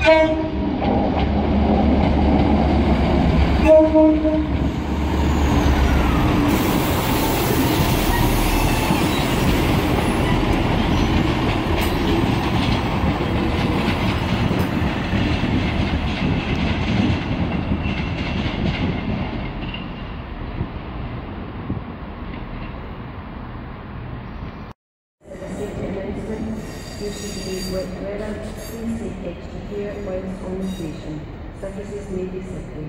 Due to today's wet weather, please take extra care whilst on the station. Services may be slippery.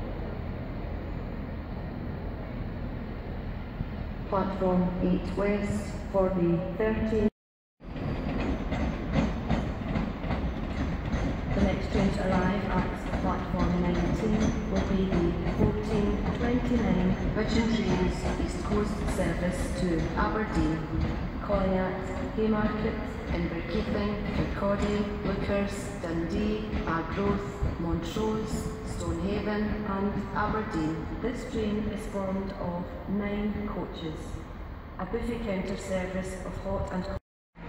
Platform 8 West for the 13. The next train to arrive at platform 19 will be the 1429 Virgin Trains East Coast service to Aberdeen, calling at Haymarket, Inverkeithing, Kirkcaldy, Lookers, Dundee, Arbroath, Montrose, Stonehaven and Aberdeen. This train is formed of 9 coaches. A buffet counter service of hot and cold.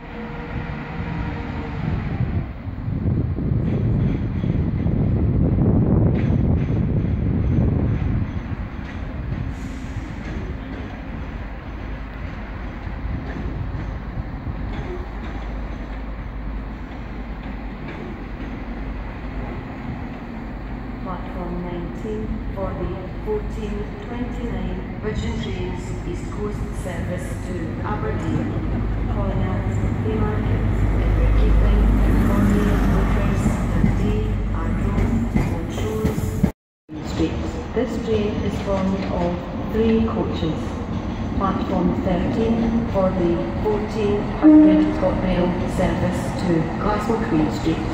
Platform 19 for the 1429 Virgin Trains East Coast service to Aberdeen, calling at Haymarket, Inverkeithing, Kirkcaldy, Lookers, Dundee, Arbroath, Montrose Street. This train is formed of 3 coaches. Platform 13 for the 1400 ScotRail service to Glasgow Queen Street.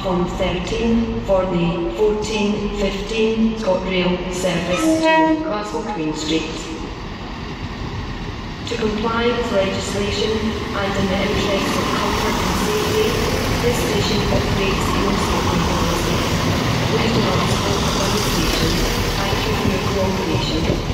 platform 13 for the 14:15 ScotRail service to Glasgow Queen Street. To comply with legislation and in the interest of comfort and safety, this station operates in a smoking policy. Please do not smoke on the station. Thank you for your cooperation.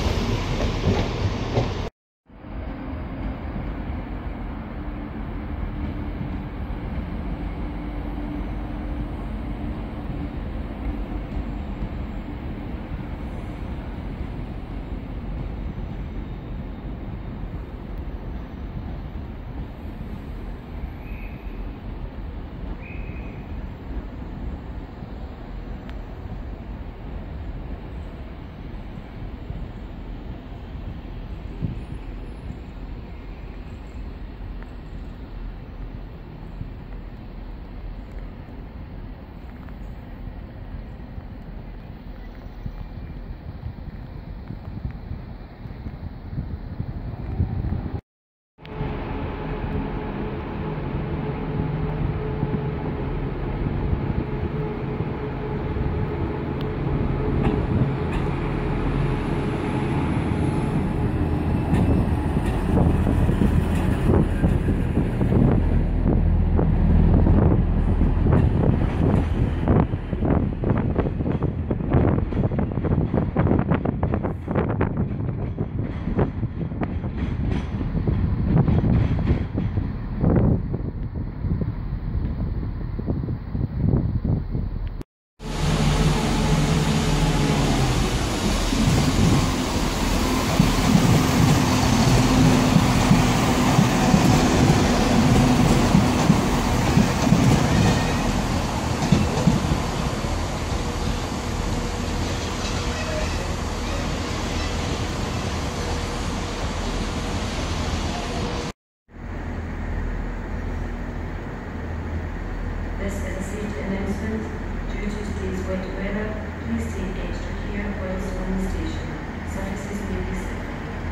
This is a safety announcement. Due to today's wet weather, please take extra care whilst on the station. Services may be set.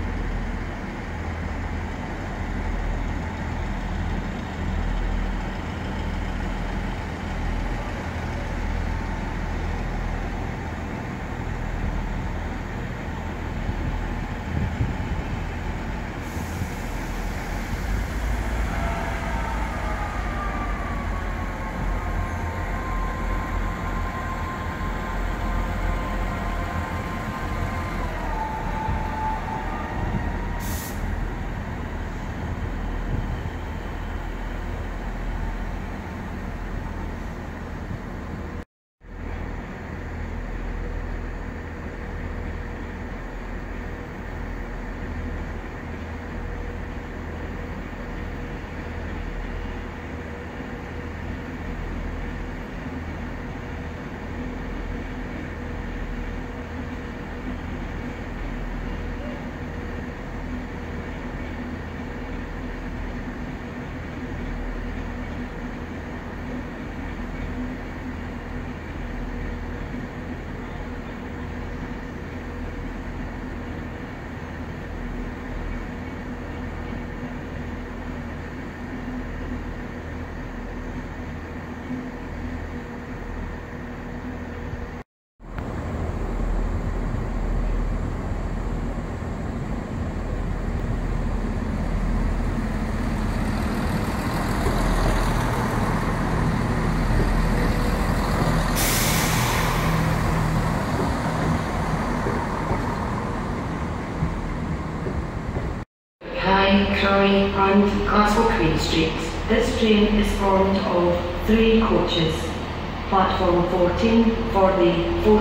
Carlisle and Glasgow Queen Street. This train is formed of 3 coaches. Platform 14 for the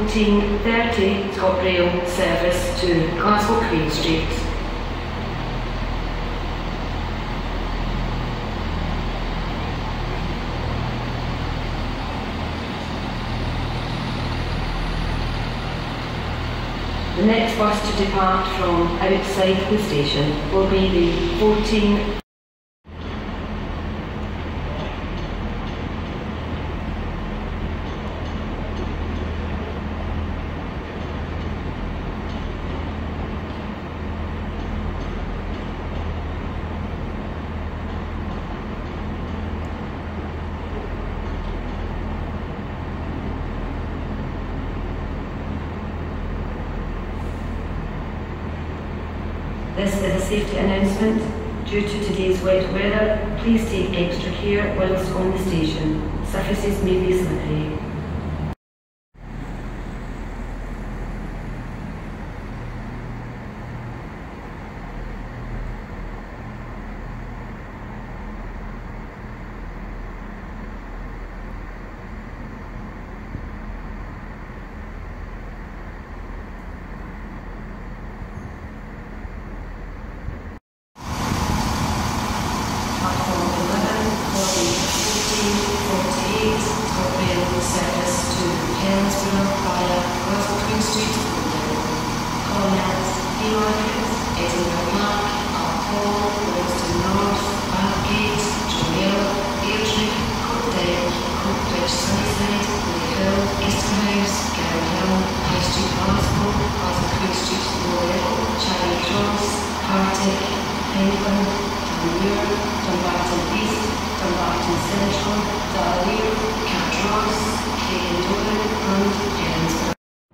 14:30 ScotRail service to Glasgow Queen Street. The next bus to depart from outside the station will be the 14. This is a safety announcement. Due to today's wet weather, please take extra care whilst on the station. Surfaces may be slippery. Service to Edinburgh via Waverley Street, Carlisle, Haymarket, Edinburgh Park, Carlilse, Western North, Bathgate, Carlisle, Airdrie, Coatdale, Coatbridge, Sunnyside, Hill, Easterhouse, Carlisle, High Street, Glasgow, Waverley Street, Carlisle, Charing Cross, Partick, Penguin, Dunmuir, Dumbarton East, Dumbarton Central, Dalmuir, Carlisle, Craigiedoran and Edinburgh.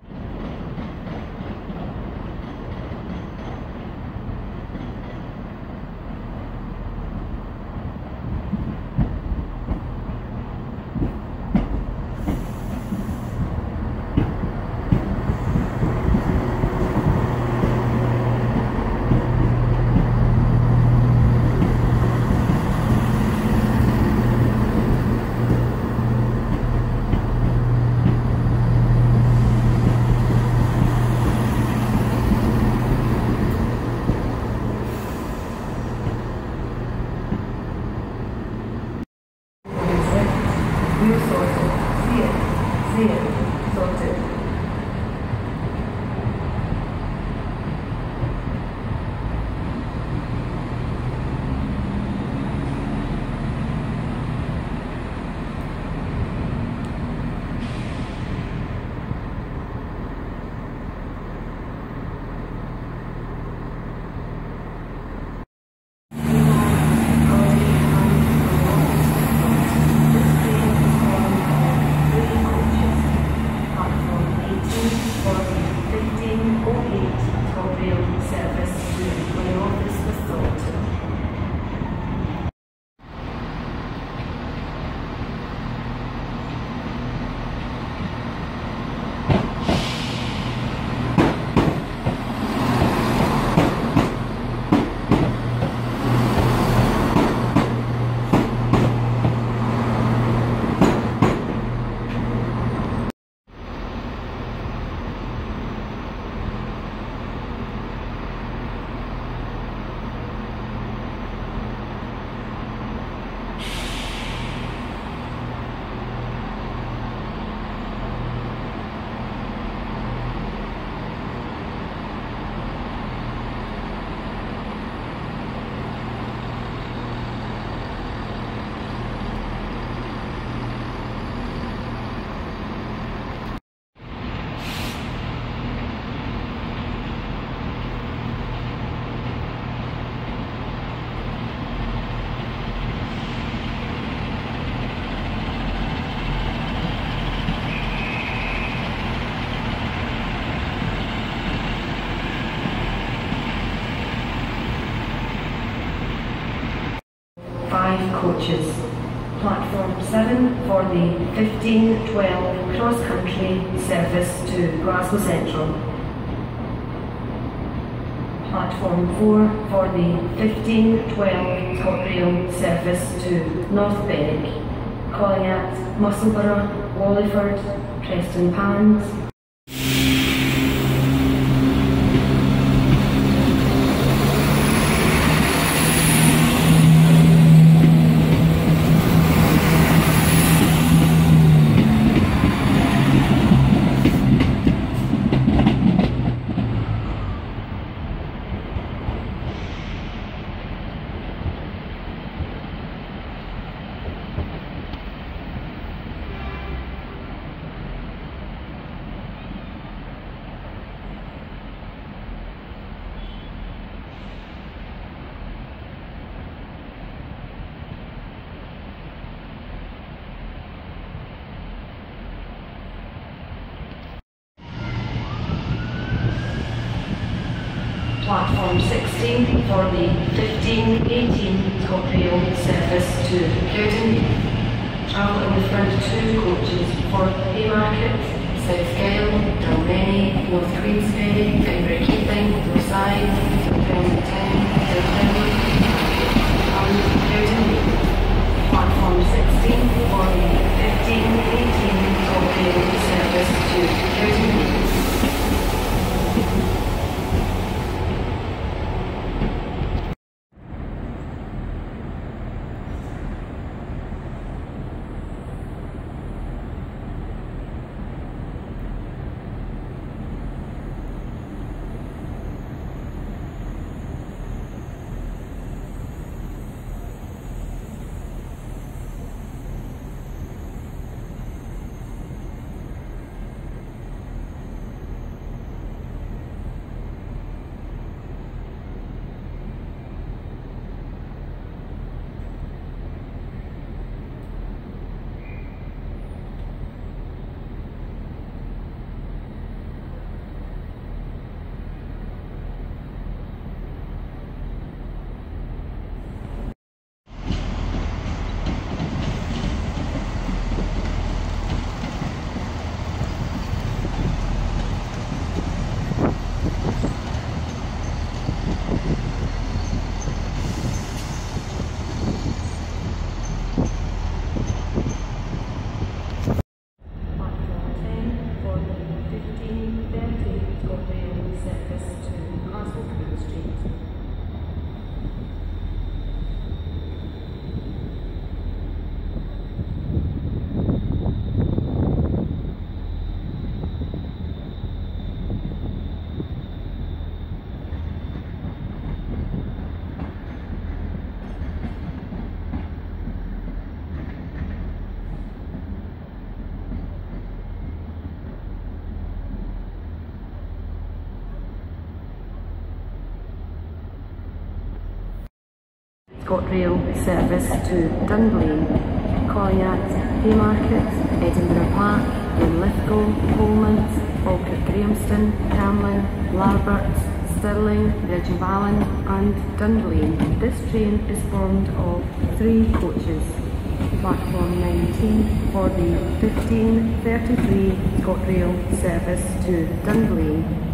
Sorted. Coaches. Platform 7 for the 15:12 cross-country service to Glasgow Central. Platform 4 for the 15:12 ScotRail service to North Berwick, calling at Musselburgh, Wallingford, Preston Pans, Platform 16 for the 15-18 ScotRail service to Edinburgh. Travel in the front two coaches for Haymarket, South Gale, Dalmeny, North Queensferry, Edinburgh Keithing, Rosyth, Dundee Town, Dunfermline, and Edinburgh. Platform 16 for the 15-18 ScotRail service to Edinburgh. ScotRail service to Dunblane, Colliat, Haymarket, Edinburgh Park, Linlithgow, Holmont, Falkirk Grahamston, Camlin, Larbert, Stirling, Reggie-Ballan and Dunblane. This train is formed of 3 coaches. Platform 19 for the 15:33 ScotRail service to Dunblane.